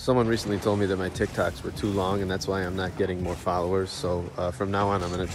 Someone recently told me that my TikToks were too long, and that's why I'm not getting more followers. So from now on, I'm going to